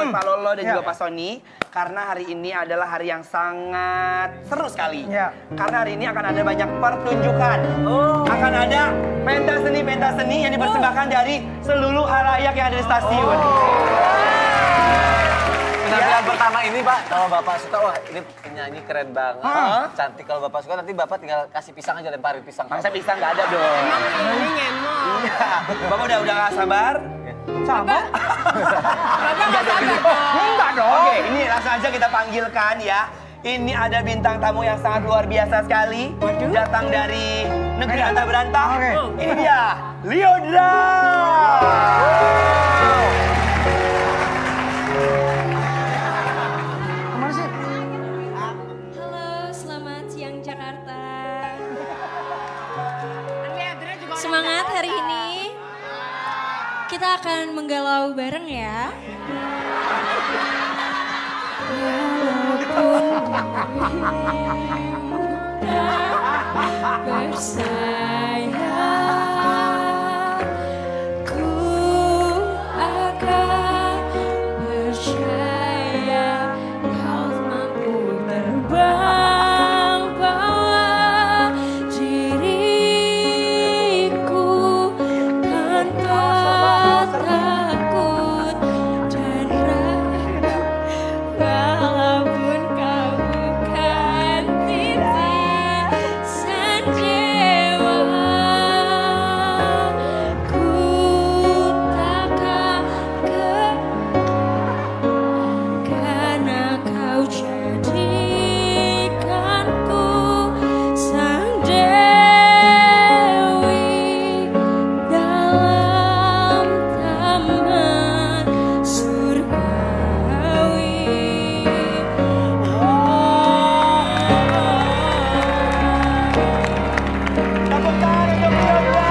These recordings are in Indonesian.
buat Pak Lolo dan juga Pak Sony. Karena hari ini adalah hari yang sangat seru sekali. Karena hari ini akan ada banyak pertunjukan. Akan ada pentas seni yang dipersembahkan dari seluruh halayak yang ada di stasiun. Penampilan pertama ini Pak, kalau Bapak suka, wah ini penyanyi keren banget, cantik. Kalau Bapak suka nanti Bapak tinggal kasih pisang aja, lemparin pisang. Masa pisang nggak ada dong. Ini ngemong. Bapak udah nggak sabar? Sabar? Bapak nggak sabar dong. Enggak dong. Oke, ini langsung aja kita panggilkan ya. Ini ada bintang tamu yang sangat luar biasa sekali. Datang dari negeri antah berantah. Ini dia, Lyodra. Semangat hari ini. Kita akan menggalau bareng ya. Walaupun bersayap, ku akan percaya kau mampu terbang bawa diriku tanpa takut dan ragu. Walaupun kau bukan titik sanjewa, ku takkan karena kau jadikanku sang dewi dalam taman surgawi. Tepuk tangan untuk Lyodra.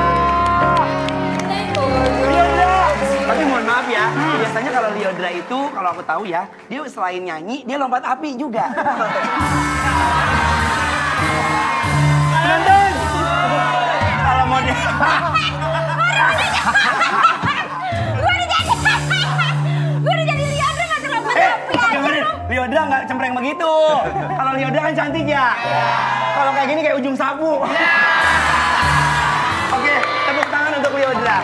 Lyodra. Tapi mohon maaf ya, biasanya kalau Lyodra itu, kalau aku tahu ya, dia selain nyanyi, dia lompat api juga. Penonton. Kalau mau dia... Gue udah jadi Lyodra nggak terlompat api aja. Dengerin, Lyodra nggak cempreng begitu. Kalau Lyodra kan cantik ya. Kalau kayak gini kayak ujung sapu. Oke, tepuk tangan untuk Lyodra.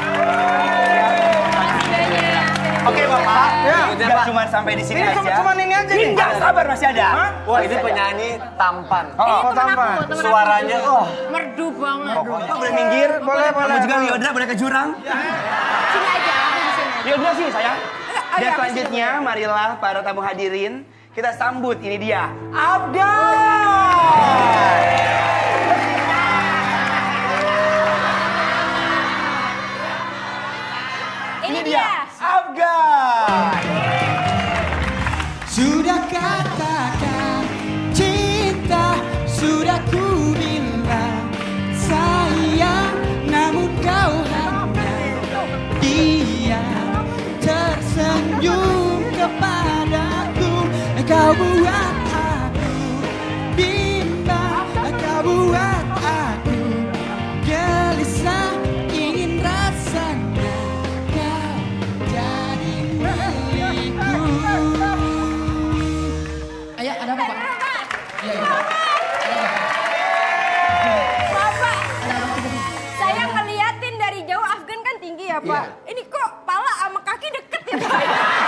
Oke Bapak, nggak cuma sampai di sini aja. Cuma ini aja nih. Nggak sabar masih ada. Wah ini penyanyi tampan. Oh, tampan. Suaranya, Merdu banget. Bapak boleh minggir? Boleh. Kamu juga Lyodra boleh ke jurang? Sini aja, di sini. Lyodra sih sayang. Dan selanjutnya, marilah para tamu hadirin, kita sambut ini dia, Afgan. Ini dia. Afgan. Sudah katakan cinta, sudah ku bilang sayang, namun kau hanya diam tersenyum kepadaku. Kau buat aku bimbang, kau buat aku gelisah, ingin rasanya kau jadi milikku. Ayah, ada apa, Pak? Iya. Bapak, saya ngeliatin dari jauh Afgan kan tinggi ya Pak. Ini kok pala sama kaki deket ya Pak?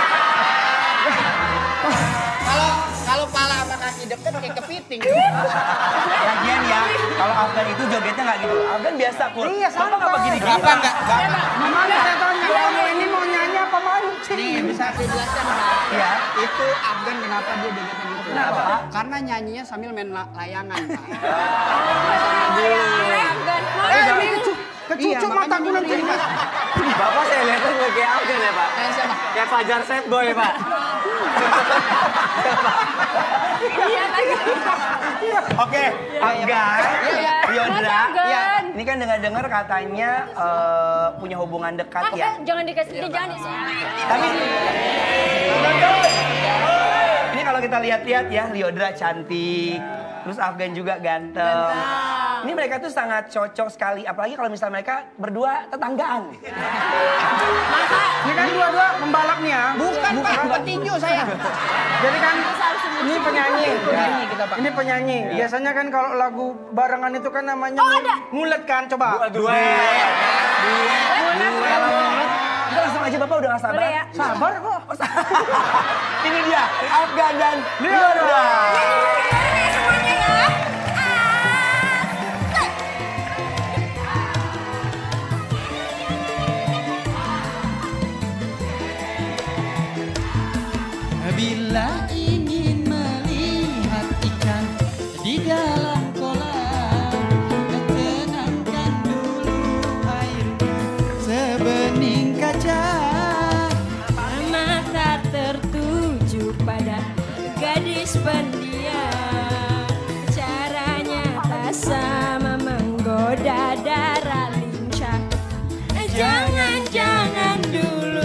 Kalau pala sama kaki deket kayak kepiting. Lagian ya, kalau Afgan itu jogetnya nggak gitu. Afgan biasa pur. Iya, sama, Bapak nggak begini. Berapa enggak? Mana saya tanya, kamu ini mau nyanyi apa mancing? Nih, bisa saya jelaskan, Pak. Iya. Itu Afgan kenapa dia jogetnya gitu? Kenapa, Pak? Karena nyanyinya sambil main layangan, Pak. Afgan. Kecucuk mataku nanti. Bapak saya lihatnya juga kayak Afgan ya Pak? Kayak siapa? Kayak Fajar Set Boy Pak. Oke, Afgan, Lyodra. Afgan. Ini kan dengar-dengar katanya punya hubungan dekat ya. Jangan dikasih, jangan Tapi ini kalau kita lihat-lihat ya, Lyodra cantik, terus Afgan juga ganteng. Ini mereka tuh sangat cocok sekali, apalagi kalau misalnya mereka berdua tetanggaan. Ini kan dua-dua pembalapnya. Bukan Pak, petinju saya. Jadi kan ini penyanyi. Penyanyi kita, Pak. Ini penyanyi. Biasanya kan kalau lagu barengan itu kan namanya ngulet kan, coba. Duet. Udah langsung aja Bapak, udah gak sabar. Boleh ya? Sabar kok. Ini dia, Afgan dan Liora. Semuanya ya. Bila ingin melihat ikan di dalam kolam, tenangkan dulu airnya sebening kaca. Mata tertuju pada gadis pendiam, caranya tak sama menggoda darah lincah. Jangan dulu.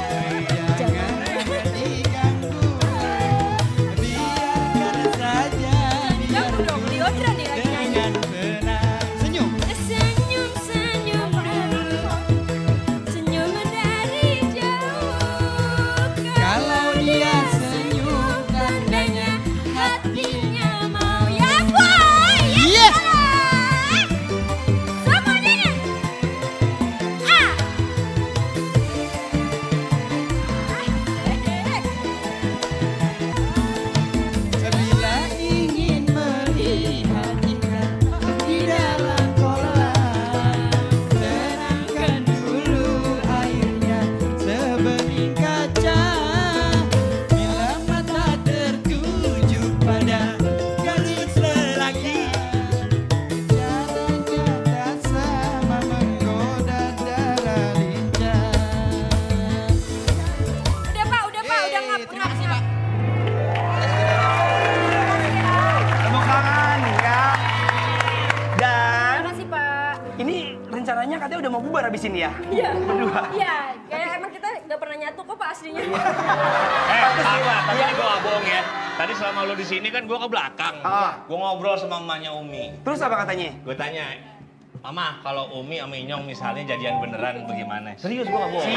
Biarkan saja Kamu dong, Liodra nih lagi nyanyi. dengan tenang. Senyum. Senyum dulu, senyum dari jauh. Kalau dia senyum, tandanya hatinya mau ya boy. Iya. Semuanya. Bila ingin melihat ikan di dalam kolam, tenangkan dulu airnya sebening kaca. Bila mata tertuju pada gadis lelaki, caranya tak sama menggoda darah lincah. Udah Pak, udah ngap. Tepuk tangan ya. Dan Makasih Pak. ini rencananya katanya udah mau bubar abis ini ya? Iya. Berdua. Iya, kayak emang kita nggak pernah nyatu kok Pak aslinya. Tapi ini gue gak bohong ya. Tadi selama lu di sini kan gue ke belakang. Gue ngobrol sama mamanya Umi. Terus apa katanya? Gue tanya, Mama kalau Umi sama Inyong misalnya jadian beneran bagaimana? Serius gue gak bohong.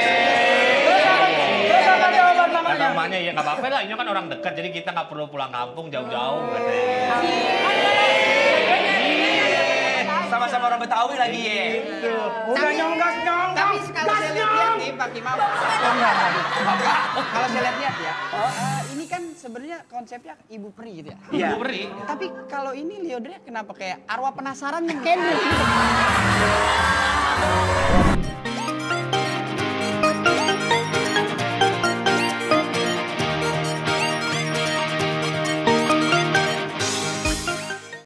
Terus apa jawaban Kata mamanya? mamanya ya gak apa-apa lah, Inyong kan orang dekat jadi kita gak perlu pulang kampung jauh-jauh katanya. Sama-sama orang Betawi lagi ya. Udah nyonggas. Tapi kalau saya lihat nih Pak Kimau. Kalau saya lihat ya, ini kan sebenarnya konsepnya Ibu Peri gitu ya. Iya. Ibu Peri. Tapi kalau ini Liodra kenapa kayak arwah penasaran yang Kendrick?